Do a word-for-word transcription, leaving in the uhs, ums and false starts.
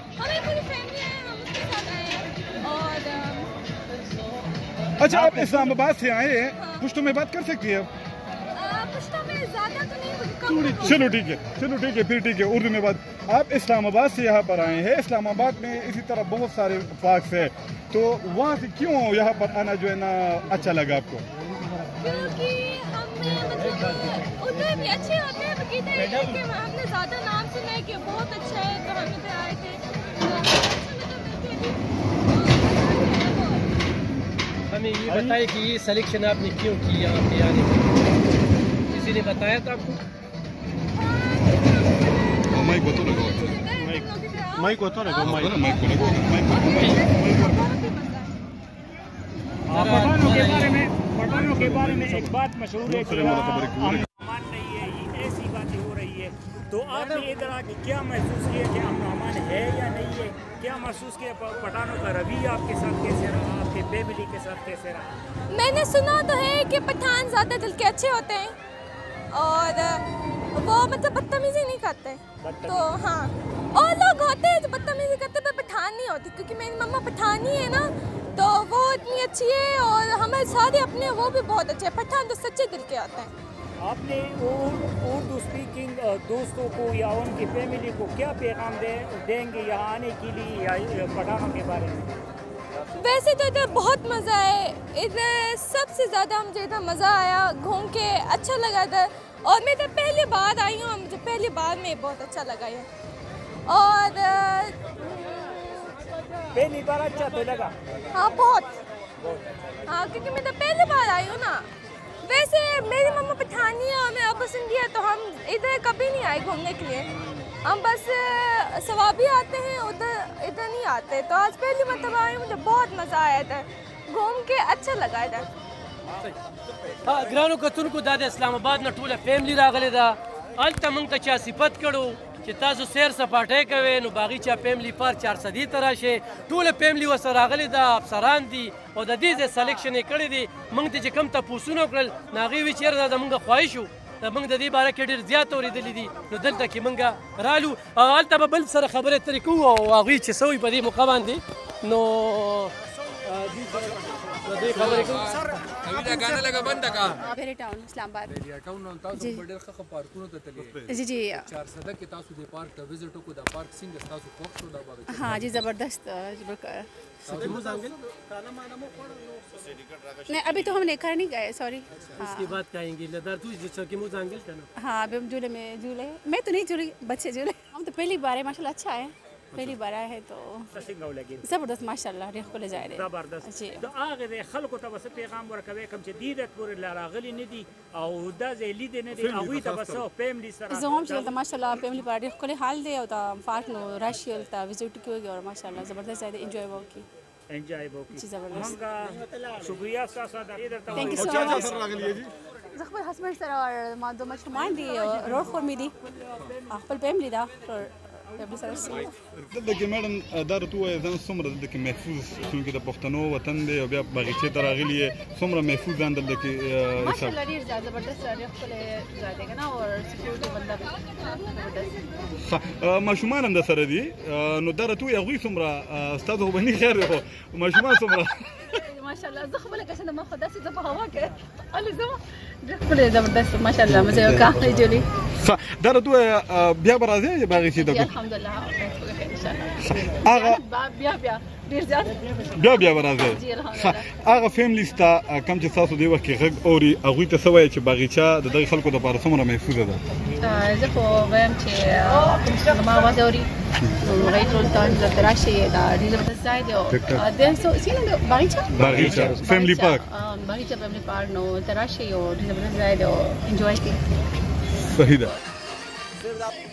हमारी पूरी फैमिली है, हम उसके साथ आए हैं। और अच्छा, आप इस्लामाबाद से आए हैं, पुश्तो में बात कर सकती है? पुश्तो में ज़्यादा तो नहीं, चलो ठीक है, चलो ठीक है, फिर ठीक है, उर्दू में बात। आप इस्लामाबाद से यहाँ पर आए हैं, इस्लामाबाद में इसी तरह बहुत सारे पार्क्स है, तो वहाँ से क्यों यहाँ पर आना जो है ना अच्छा लगा आपको? क्योंकि हमने मतलब उधर भी अच्छे होते हैं, बगीचे के हमने ज़्यादा नाम सुना है कि बहुत अच्छा है, तो हम इधर आए थे। हमें ये बताइए कि ये सिलेक्शन आपने क्यों की यहाँ पे आने की? किसी ने बताया था आपको? माइक को तो लगाओ, माइक को तो लगाओ, माइक माइक को लगाओ, माइक को पठानों के बारे में पठानों के बारे में एक बात मशहूर है कि अमन नहीं है, ऐसी बातें हो रही है, तो आपने इधर आके क्या महसूस किया कि अमन अमान है या नहीं है? क्या महसूस किया? पठानों का रवैया आपके साथ कैसे रहा, आपके फैमिली के साथ कैसे रहा? मैंने सुना तो है कि पठान ज़्यादा दिल के अच्छे होते हैं और वो मतलब बदतमीजी नहीं करते, तो हाँ, और लोग होते हैं जो बदतमीजी करते पर पठान नहीं होती, क्योंकि मेरी मम्मा पठानी है ना, तो वो इतनी अच्छी है और हमारे सारे अपने वो भी बहुत अच्छे हैं। पठान तो सच्चे दिल के होते हैं। आपने उर्दू स्पीकिंग दोस्तों को या उनकी फैमिली को क्या पैगाम दे देंगे यहाँ आने के लिए या पठानों के बारे में? वैसे तो इधर बहुत मज़ा है, इधर सबसे ज़्यादा मुझे इधर मज़ा आया, घूम के अच्छा लगा इधर, और मैं इधर पहली बार आई हूँ, मुझे पहली बार में बहुत अच्छा लगा है। और पहली बार अच्छा तो लगा? हाँ बहुत, हाँ, क्योंकि मैं इधर पहली बार आई हूँ ना। वैसे मेरी मम्मा पठानी है और मैं अब सिंधी है, तो हम इधर कभी नहीं आए घूमने के लिए, हम बस सवाबी आते हैं, उधर इधर नहीं आते, तो आज पहली मतलब आए, मुझे बहुत मज़ा आया था, घूम के अच्छा लगा इधर। हाँ, ग्रानों कतुन को दादा इस्लामाबाद न टूला फैमिली रागले दा अलता मंग चा सिफत करो कि तासु सैर सपाटे कवे नु बागीचा फैमिली पर चार सदी तरह से टूले फैमिली व सरागले दा अफसरान दी और द दीजे सिलेक्शन कड़ी दी मंग ते कम ता पूसुनो करल नागी विचेर दा मंग ख्वाहिशु दा मंग द दी बारे के ډیر زیات اوریدلې دي نو دلته کې منګه رالو الته به بل سره خبره ترې کوو او هغوی چې سوی په دې موقع باندې نو دې خبرې کوو دا غانا لګا بند کا भेरी टाउन इस्लामाबाद भेरी टाउन نو تاسو په ډېر ښه پارکونو ته تللی जी जी चार सदा کې تاسو د پارک ته وزټ وکړو دا پارک څنګه تاسو کوښ شو دا باندې हाँ जी ज़बरदस्त नहीं, अभी तो हम लेकर नहीं गए, सॉरी। इसके बाद कहेंगे लदार तू जिससे कि मुझे आंगल करना। हाँ, अभी हम झूले में झूले, मैं तो नहीं झूली, बच्चे झूले। हम तो पहली बार है, माशाल्लाह अच्छा है, पहली बार आया है तो ज़बरदस्त माशाल्लाह रेख को ले जा रहे ज़बरदस्त जी। तो आगे दे खल्को तब से पैगाम वर्कवे कम से दीदत पूरे लारागली ने दी और दा जे लीदे ने दी अवी तब से फैमिली सर जोम चलता माशाल्लाह फैमिली पार्टी रेख को ले हाल दे होता फाक नो राशियल ता विजिट की होगी और माशाल्लाह ज़बरदस्त है, एंजॉय वो की एंजॉय वो की ज़बरदस्त। शुक्रिया सासा इधर तक थैंक यू सो मच। ज़खबर हस्बैंड सर और मां दो मच मान दी रोड को मिली अखबल फैमिली दा دلته میډم دا راته ووایه ځان څومره دلته کې محفوظ، چونکې د پښتنو وطن دی او بیا باغچې ته راغلي یې، څومره محفوظ ځان دلته کې माशाल्लाह ډیر زبردست ریخ کو ले जा देगा ना और सिक्योरिटी बंदा زبردست ماشومان هم در سره دي، نو دا راته ووایه هغوی څومره ستاسو خو به نه خیر دی خو ماشومان څومره माशाल्लाह ज़खबर ले कैसे नमक खुदा से जब हवा के अली जमा ریخ को ले ज़बरदस्त माशाल्लाह मजे का जोली دا راته ووایه بیا به راځئ باغچې ته؟ الحمدلله هغه بیا بیا ډیر زیات بیا بیا به راځئ. هغه فیملی ستا کوم چې تاسو دې وخت کې غږ اوري هغوی ته څه وایي چې باغچه د دغې خلکو دپاره څومره محفوظه ده؟ زه خو وایم چې کوم چې زما اواز اوري هغوی ټول ته دلته راشئ دا ډېر زبردست ځای دی. د سینه باغچه باغچه فیملی پارک باغچه فیملی پارک نو دلته راشئ او ډېر زبردست ځای دی او انجوای کړئ. صحیح ده.